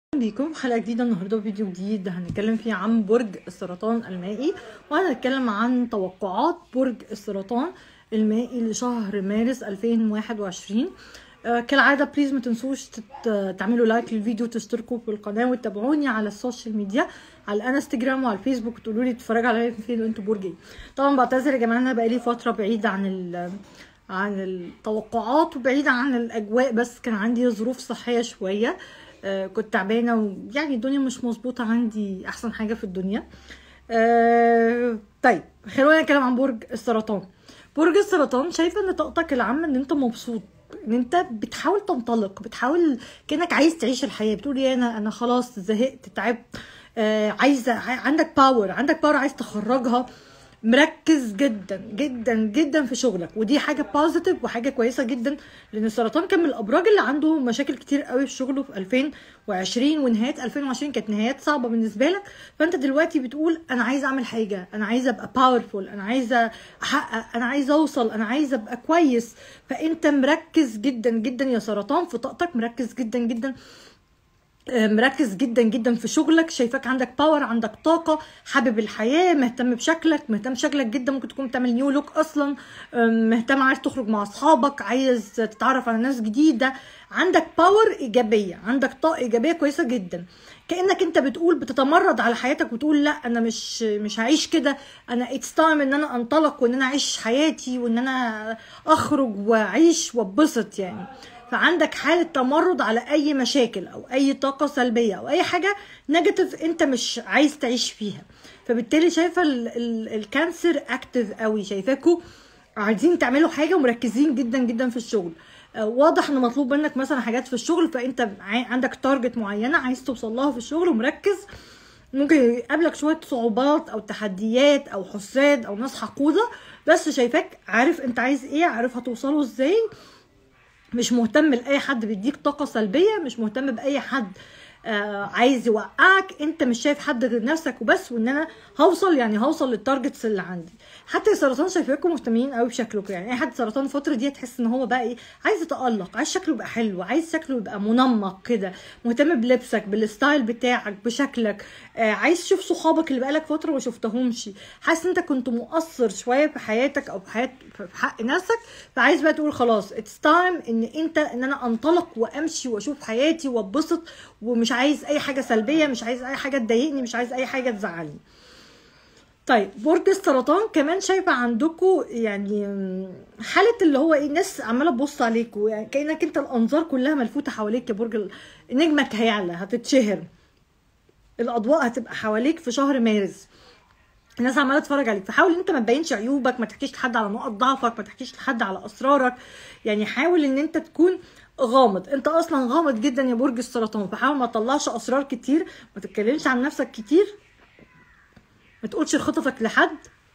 بيكم حلقة جديدة النهاردة، فيديو جديد هنتكلم فيه عن برج السرطان المائي، وهنتكلم عن توقعات برج السرطان المائي لشهر مارس 2021. كالعادة بليز ما تنسوش تعملوا لايك للفيديو، تشتركوا في القناة وتتابعوني على السوشيال ميديا على الانستجرام وعلى الفيسبوك، تقولوا لي تتفرجوا عليا فين وانتوا برج ايه. طبعا بعتذر يا جماعة، انا بقالي فترة بعيدة عن التوقعات وبعيدة عن الاجواء، بس كان عندي ظروف صحية شوية. كنت تعبانه ويعني الدنيا مش مظبوطه عندي احسن حاجه في الدنيا. طيب خلونا نتكلم عن برج السرطان. برج السرطان شايفه ان طاقتك العامه ان انت مبسوط، ان انت بتحاول تنطلق، بتحاول كانك عايز تعيش الحياه، بتقول يا انا خلاص زهقت تعبت، عايزه، عندك باور عايز تخرجها، مركز جدا جدا جدا في شغلك، ودي حاجه بوزيتيف وحاجه كويسه جدا، لان السرطان كان من الابراج اللي عنده مشاكل كتير قوي في شغله في 2020، ونهايه 2020 كانت نهايات صعبه بالنسبه لك. فانت دلوقتي بتقول انا عايزه اعمل حاجه، انا عايزه ابقى باورفول، انا عايزه احقق، انا عايزه اوصل، انا عايزه ابقى كويس. فانت مركز جدا جدا يا سرطان في طاقتك، مركز جدا جدا في شغلك، شايفاك عندك باور، عندك طاقه، حابب الحياه، مهتم بشكلك جدا، ممكن تكون بتعمل نيو لوك اصلا، مهتم، عايز تخرج مع اصحابك، عايز تتعرف على ناس جديده، عندك باور ايجابيه، عندك طاقه ايجابيه كويسه جدا، كانك انت بتقول بتتمرد على حياتك وتقول لا انا مش هعيش كده، انا اتس تايم ان انا انطلق وان انا اعيش حياتي وان انا اخرج واعيش واتبسط يعني. فعندك حالة تمرد على أي مشاكل أو أي طاقة سلبية أو أي حاجة نيجاتيف أنت مش عايز تعيش فيها. فبالتالي شايفة الكانسر أكتيف قوي، شايفاكوا عايزين تعملوا حاجة ومركزين جدا جدا في الشغل. واضح ان مطلوب منك مثلا حاجات في الشغل، فانت عندك تارجت معينة عايز توصل لها في الشغل ومركز. ممكن يقابلك شوية صعوبات او تحديات او حساد او ناس حقودة، بس شايفاك عارف انت عايز ايه، عارف هتوصله ازاي، مش مهتم لاي حد بيديك طاقه سلبيه، مش مهتم باي حد عايز يوقعك، انت مش شايف حد غير نفسك وبس، وان انا هوصل للتارجتس اللي عندي. حتى السرطان شايفاكم مهتمين قوي بشكلكم، يعني اي حد سرطان الفتره دي تحس ان هو بقى ايه، عايز يتالق، عايز شكله يبقى حلو، عايز شكله يبقى منمق كده، مهتم بلبسك، بالستايل بتاعك، بشكلك، عايز تشوف صحابك اللي بقالك فتره ما شفتهمش، حاسس انت كنت مقصر شويه في حياتك او في حق نفسك، فعايز بقى تقول خلاص اتس تايم ان انا انطلق وامشي واشوف حياتي واتبسط، ومش عايز اي حاجه سلبيه، مش عايز اي حاجه تضايقني، مش عايز اي حاجه تزعلني. طيب برج السرطان كمان شايفه عندكم يعني حاله اللي هو ايه، ناس عماله تبص عليكم، يعني كانك انت الانظار كلها ملفوته حواليك يا برج. نجمك هيعلى، هتتشهر، الاضواء هتبقى حواليك في شهر مارس، الناس عماله تتفرج عليك، فحاول انت ما تبينش عيوبك، ما تحكيش لحد على نقط ضعفك، ما تحكيش لحد على اسرارك، يعني حاول ان انت تكون غامض، انت اصلا غامض جدا يا برج السرطان، فحاول ما تطلعش اسرار كتير، ما تتكلمش عن نفسك كتير، ما تقولش خططك لحد،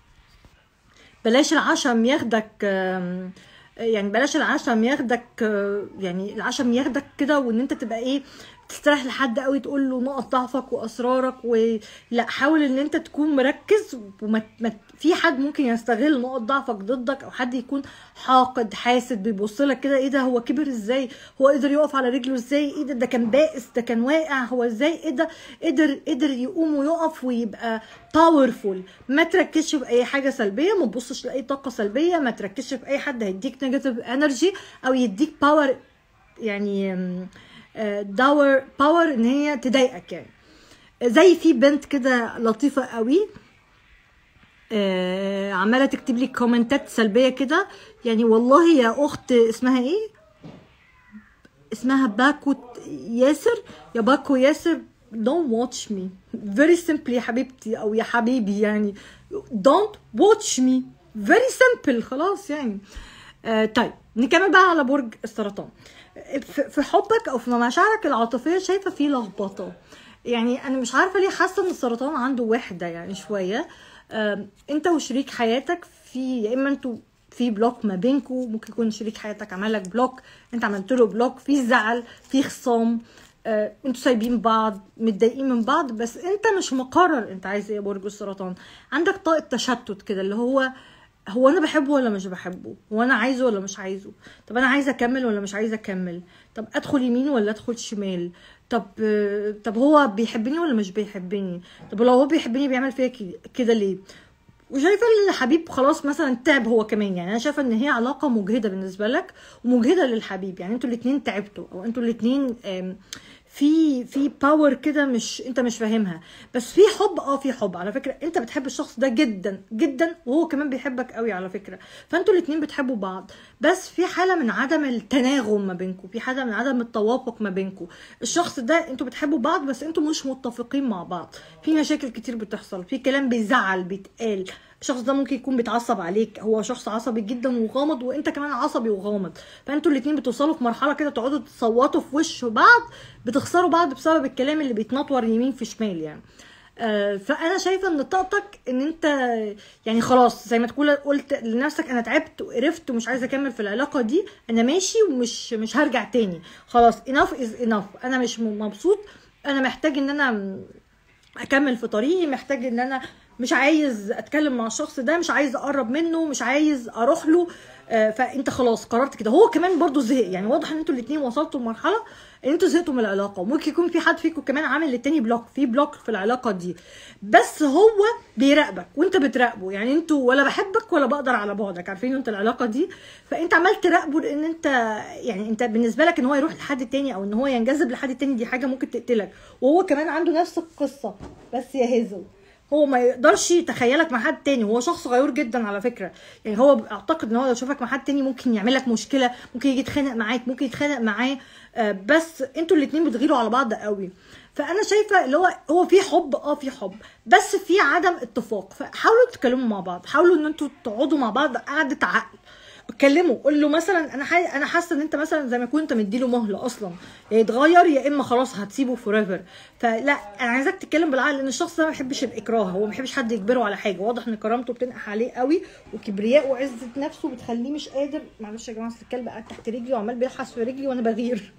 بلاش العشم ياخدك، يعني بلاش العشم ياخدك، يعني العشم ياخدك كده، وان انت تبقى ايه، تستريح لحد قوي تقول له نقط ضعفك واسرارك، ولا حاول ان انت تكون مركز، في حد ممكن يستغل نقط ضعفك ضدك، او حد يكون حاقد حاسد بيبص لك كده، ايه ده، هو كبر ازاي، هو قدر يقف على رجله ازاي، ايه ده كان بائس، ده كان واقع، هو ازاي، ايه ده قدر يقوم ويقف ويبقى باورفول. ما تركزش في اي حاجه سلبيه، ما تبصش لاي طاقه سلبيه، ما تركزش في اي حد هيديك نيجاتيف انرجي او يديك باور، يعني باور ان هي تضايقك. يعني زي في بنت كده لطيفه قوي عماله تكتب لي كومنتات سلبيه كده، يعني والله يا اخت، اسمها ايه، اسمها باكو ياسر، يا باكو ياسر don't watch me very simply يا حبيبتي او يا حبيبي، يعني don't watch me very simple، خلاص يعني. طيب نكمل بقى على برج السرطان. في حبك او في مشاعرك العاطفيه شايفه في لخبطه، يعني انا مش عارفه ليه حاسه ان السرطان عنده وحده يعني شويه، انت وشريك حياتك في، يا اما انتوا في بلوك ما بينكم، ممكن يكون شريك حياتك عمل لك بلوك، انت عملت له بلوك، في زعل، في خصام، انتوا سايبين بعض، متضايقين من بعض، بس انت مش مقرر انت عايز ايه يا برج السرطان، عندك طاقه تشتت كده، اللي هو انا بحبه ولا مش بحبه، هو انا عايزه ولا مش عايزه، طب انا عايزه اكمل ولا مش عايزه اكمل، طب ادخل يمين ولا ادخل شمال، طب هو بيحبني ولا مش بيحبني؟ طب لو هو بيحبني بيعمل فيا كده ليه؟ وشايفه ان الحبيب خلاص مثلا تعب هو كمان. يعني انا شايفه ان هي علاقه مجهده بالنسبه لك ومجهده للحبيب. يعني انتوا الاتنين تعبتوا، او انتوا الاتنين في باور كده مش انت مش فاهمها. بس في حب، في حب على فكره. انت بتحب الشخص ده جدا جدا وهو كمان بيحبك قوي على فكره. فانتوا الاتنين بتحبوا بعض، بس في حاله من عدم التناغم ما بينكم، في حاله من عدم التوافق ما بينكم. الشخص ده انتوا بتحبوا بعض بس انتوا مش متفقين مع بعض، في مشاكل كتير بتحصل، في كلام بيزعل بيتقال. الشخص ده ممكن يكون بيتعصب عليك، هو شخص عصبي جدا وغامض، وانت كمان عصبي وغامض. فانتوا الاتنين بتوصلوا في مرحله كده تقعدوا تصوتوا في وش بعض، بتخسروا بعض بسبب الكلام اللي بيتنطور يمين في شمال يعني. فانا شايفه ان طاقتك ان انت يعني خلاص زي ما تقول قلت لنفسك انا تعبت وقرفت ومش عايزه اكمل في العلاقه دي، انا ماشي ومش هرجع تاني، خلاص enough is enough، انا مش مبسوط، انا محتاج ان انا اكمل في طريقي، محتاج ان انا مش عايز اتكلم مع الشخص ده، مش عايز اقرب منه، مش عايز اروح له. فانت خلاص قررت كده. هو كمان برضو زهق، يعني واضح ان انتوا الاثنين وصلتوا لمرحله ان انتوا زهقتوا من العلاقه. وممكن يكون في حد فيكم كمان عامل للتاني بلوك، في بلوك في العلاقه دي، بس هو بيراقبك وانت بتراقبه. يعني انتوا ولا بحبك ولا بقدر على بعدك، عارفين انت العلاقه دي. فانت عمال تراقبه لان انت يعني انت بالنسبه لك ان هو يروح لحد تاني او ان هو ينجذب لحد تاني دي حاجه ممكن تقتلك. وهو كمان عنده نفس القصه، بس يا هيزل هو ما يقدرش يتخيلك مع حد تاني. هو شخص غيور جدا على فكره. يعني هو اعتقد ان هو لو شافك مع حد تاني ممكن يعمل لك مشكله، ممكن يجي يتخانق معاك، ممكن يتخانق معاه. بس انتوا الاتنين بتغيروا على بعض قوي. فانا شايفه اللي هو في حب، في حب، بس في عدم اتفاق. فحاولوا تتكلموا مع بعض، حاولوا ان انتوا تقعدوا مع بعض قعده عقل. اتكلموا، قول له مثلا انا حاسه ان انت مثلا زي ما كنت مديله مهله اصلا، يا يتغير يا اما خلاص هتسيبه فور ايفر. فلا، انا عايزاك تتكلم بالعقل، لان الشخص ده ما بيحبش الاكراه، هو ما بيحبش حد يجبره على حاجه. واضح ان كرامته بتنقح عليه قوي، وكبرياء وعزه نفسه بتخليه مش قادر. معلش يا جماعه، اصل الكلب قاعد تحت رجلي وعمال بيلحس في رجلي وانا بغير.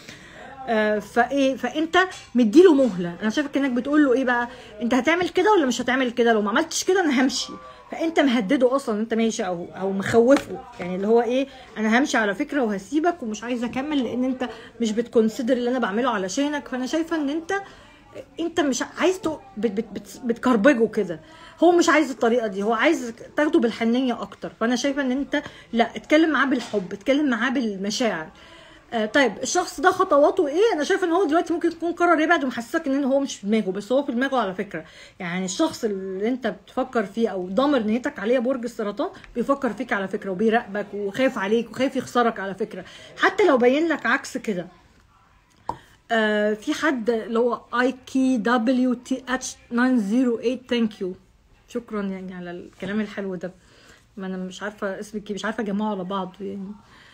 فانت مديله مهله. انا شايفه انك بتقول له ايه بقى، انت هتعمل كده ولا مش هتعمل كده؟ لو ما عملتش كده انا همشي. فانت مهدده اصلا انت ماشي، او مخوفه، يعني اللي هو ايه، انا همشي على فكره وهسيبك ومش عايزه اكمل لان انت مش بتكونسيدر اللي انا بعمله علشانك. فانا شايفه ان انت مش عايز بتكربجه كده. هو مش عايز الطريقه دي، هو عايز تاخده بالحنيه اكتر. فانا شايفه ان انت لا، اتكلم معاه بالحب، اتكلم معاه بالمشاعر. طيب الشخص ده خطواته ايه؟ انا شايفه ان هو دلوقتي ممكن يكون قرر يبعد ومحسسك ان هو مش في دماغه، بس هو في دماغه على فكره. يعني الشخص اللي انت بتفكر فيه او ضامر نيتك عليه برج السرطان بيفكر فيك على فكره، وبيراقبك وخايف عليك وخايف يخسرك على فكره، حتى لو بين لك عكس كده. في حد اللي هو IKWTH908 ثانك يو، شكرا يعني على الكلام الحلو ده. ما انا مش عارفه اسمك، مش عارفه اجمعه على بعض يعني.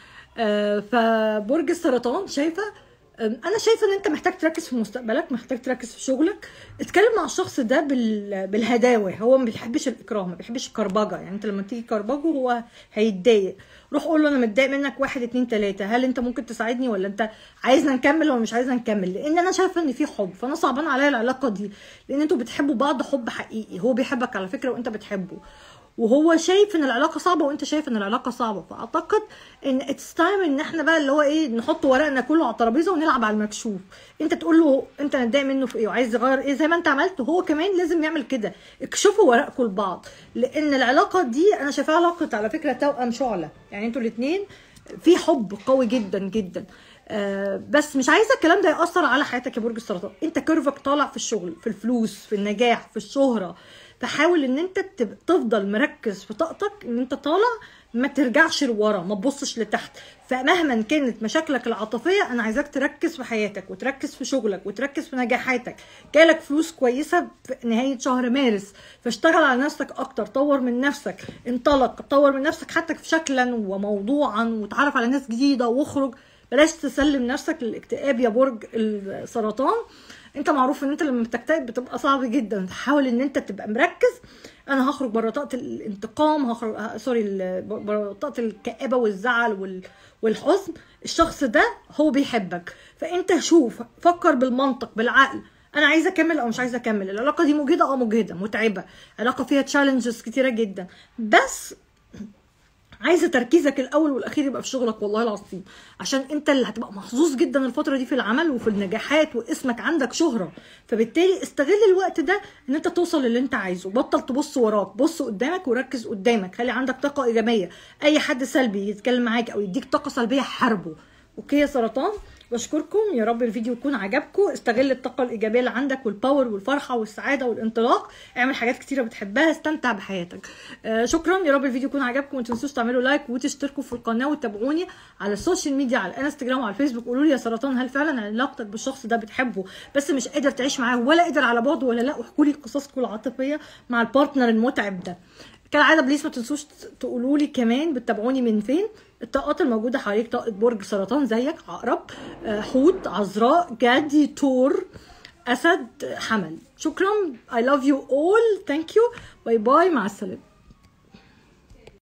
فبرج السرطان شايفه، انا شايفه ان انت محتاج تركز في مستقبلك، محتاج تركز في شغلك. اتكلم مع الشخص ده بالهداوه. هو ما بيحبش الاكراه، ما بيحبش الكربجه. يعني انت لما تيجي كربجه هو هيتضايق. روح قول له انا متضايق منك 1 2 3، هل انت ممكن تساعدني ولا انت عايزنا نكمل ولا مش عايزنا نكمل؟ لان انا شايفه ان في حب، فانا صعبان عليا العلاقه دي، لان انتوا بتحبوا بعض حب حقيقي. هو بيحبك على فكره وانت بتحبه، وهو شايف ان العلاقه صعبه وانت شايف ان العلاقه صعبه. فاعتقد ان اتس تايم ان احنا بقى اللي هو ايه، نحط ورقنا كله على الترابيزه ونلعب على المكشوف. انت تقول له انت متضايق منه في ايه وعايز يغير ايه زي ما انت عملت، وهو كمان لازم يعمل كده. اكشفوا ورقكم لبعض، لان العلاقه دي انا شايفاها علاقه على فكره توأم شعله. يعني انتوا الاثنين في حب قوي جدا جدا. بس مش عايزه الكلام ده ياثر على حياتك يا برج السرطان. انت كيرفك طالع في الشغل، في الفلوس، في النجاح، في الشهره. فحاول ان انت تفضل مركز في طاقتك، ان انت طالع ما ترجعش لورا، ما تبصش لتحت. فمهما كانت مشاكلك العاطفيه انا عايزاك تركز في حياتك وتركز في شغلك وتركز في نجاحاتك. جالك فلوس كويسه في نهايه شهر مارس، فاشتغل على نفسك اكتر، طور من نفسك، انطلق، طور من نفسك حتى في شكلا وموضوعا، وتعرف على ناس جديده واخرج. بلاش تسلم نفسك للاكتئاب يا برج السرطان. انت معروف ان انت لما بتكتئب بتبقى صعب جدا. حاول ان انت تبقى مركز. انا هخرج بره طاقه الانتقام، هخرج بره طاقه الكآبه والزعل والحزن. الشخص ده هو بيحبك، فانت شوف، فكر بالمنطق بالعقل، انا عايزه اكمل او مش عايزه اكمل. العلاقه دي مجهده، مجهده، متعبه، علاقه فيها تشالنجز كتيره جدا، بس عايزه تركيزك الاول والاخير يبقى في شغلك والله العظيم، عشان انت اللي هتبقى محظوظ جدا الفتره دي في العمل وفي النجاحات، واسمك عندك شهره. فبالتالي استغل الوقت ده ان انت توصل للي انت عايزه. بطل تبص وراك، بص قدامك وركز قدامك. خلي عندك طاقه ايجابيه. اي حد سلبي يتكلم معاك او يديك طاقه سلبيه حاربه. اوكي يا سرطان؟ بشكركم، يا رب الفيديو يكون عجبكم. استغل الطاقه الايجابيه اللي عندك والباور والفرحه والسعاده والانطلاق. اعمل حاجات كتيره بتحبها، استمتع بحياتك. شكرا، يا رب الفيديو يكون عجبكم. ما تنسوش تعملوا لايك وتشتركوا في القناه وتتابعوني على السوشيال ميديا، على الانستجرام وعلى الفيسبوك. قولوا لي يا سرطان، هل فعلا علاقتك بالشخص ده بتحبه بس مش قادر تعيش معاه ولا قادر على بعضه ولا لا؟ واحكوا لي قصصكم العاطفيه مع البارتنر المتعب ده. كالعاده بليز ما تنسوش تقولوا لي كمان بتتابعوني من فين. الطاقات الموجوده حواليك طاقه برج سرطان زيك، عقرب، حوت، عذراء، جدي، تور، اسد، حمل. شكرا. I love you all. thank you. باي باي، مع السلامه.